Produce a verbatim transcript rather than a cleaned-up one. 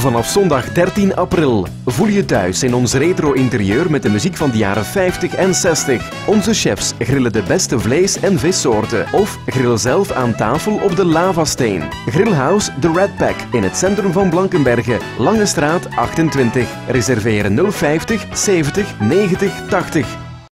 vanaf zondag dertien april. Voel je thuis in ons retro-interieur met de muziek van de jaren vijftig en zestig. Onze chefs grillen de beste vlees- en vissoorten of grill zelf aan tafel op de lavasteen. Grillhouse The Red Pack in het centrum van Blankenberge, Lange Straat achtentwintig. Reserveren nul vijftig zeventig negentig tachtig.